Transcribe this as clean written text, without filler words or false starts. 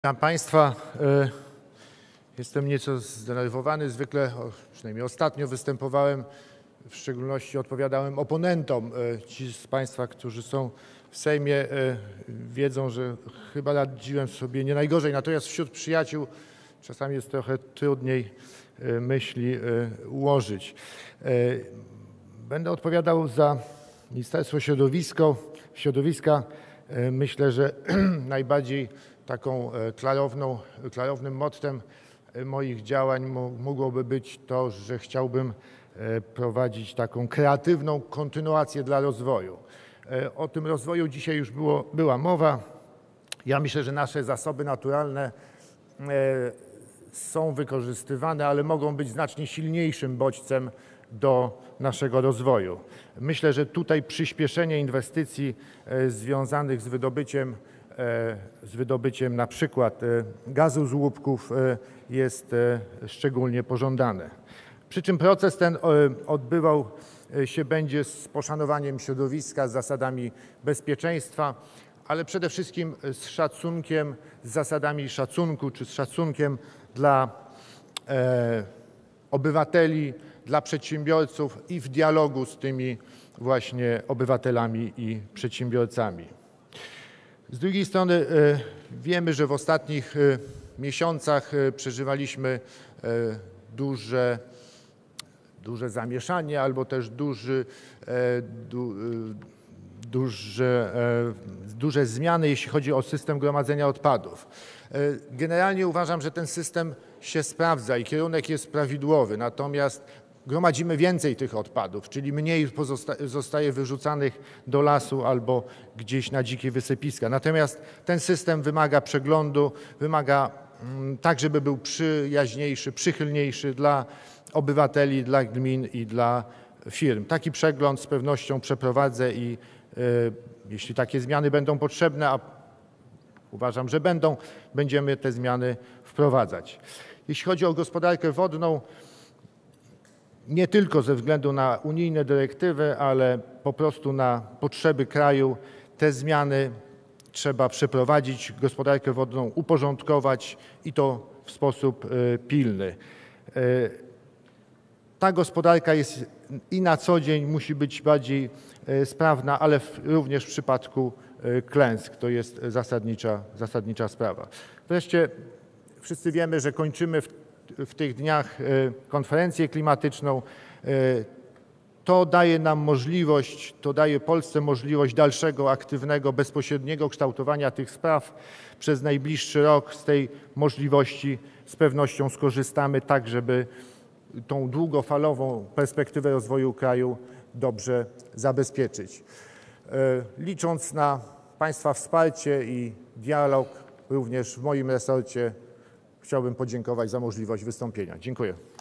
Witam Państwa. Jestem nieco zdenerwowany. Zwykle, przynajmniej ostatnio występowałem, w szczególności odpowiadałem oponentom. Ci z Państwa, którzy są w Sejmie, wiedzą, że chyba radziłem sobie nie najgorzej. Natomiast wśród przyjaciół czasami jest trochę trudniej myśli ułożyć. Będę odpowiadał za Ministerstwo Środowiska. Myślę, że najbardziej taką klarownym mottem moich działań mogłoby być to, że chciałbym prowadzić taką kreatywną kontynuację dla rozwoju. O tym rozwoju dzisiaj już była mowa. Ja myślę, że nasze zasoby naturalne są wykorzystywane, ale mogą być znacznie silniejszym bodźcem do naszego rozwoju. Myślę, że tutaj przyspieszenie inwestycji związanych z wydobyciem na przykład gazu z łupków jest szczególnie pożądane. Przy czym proces ten odbywał się będzie z poszanowaniem środowiska, z zasadami bezpieczeństwa, ale przede wszystkim z szacunkiem, z zasadami szacunku czy z szacunkiem dla obywateli, dla przedsiębiorców i w dialogu z tymi właśnie obywatelami i przedsiębiorcami. Z drugiej strony wiemy, że w ostatnich miesiącach przeżywaliśmy duże zamieszanie albo też duże zmiany, jeśli chodzi o system gromadzenia odpadów. Generalnie uważam, że ten system się sprawdza i kierunek jest prawidłowy, natomiast gromadzimy więcej tych odpadów, czyli mniej zostaje wyrzucanych do lasu albo gdzieś na dzikie wysypiska. Natomiast ten system wymaga przeglądu, wymaga tak, żeby był przyjaźniejszy, przychylniejszy dla obywateli, dla gmin i dla firm. Taki przegląd z pewnością przeprowadzę i jeśli takie zmiany będą potrzebne, a uważam, że będziemy te zmiany wprowadzać. Jeśli chodzi o gospodarkę wodną, nie tylko ze względu na unijne dyrektywy, ale po prostu na potrzeby kraju te zmiany trzeba przeprowadzić, gospodarkę wodną uporządkować i to w sposób pilny. Ta gospodarka jest i na co dzień musi być bardziej sprawna, ale również w przypadku klęsk to jest zasadnicza sprawa. Wreszcie wszyscy wiemy, że kończymy w tych dniach konferencję klimatyczną. To daje nam możliwość, to daje Polsce możliwość dalszego, aktywnego, bezpośredniego kształtowania tych spraw przez najbliższy rok. Z tej możliwości z pewnością skorzystamy tak, żeby tą długofalową perspektywę rozwoju kraju dobrze zabezpieczyć. Licząc na Państwa wsparcie i dialog również w moim resorcie, chciałbym podziękować za możliwość wystąpienia. Dziękuję.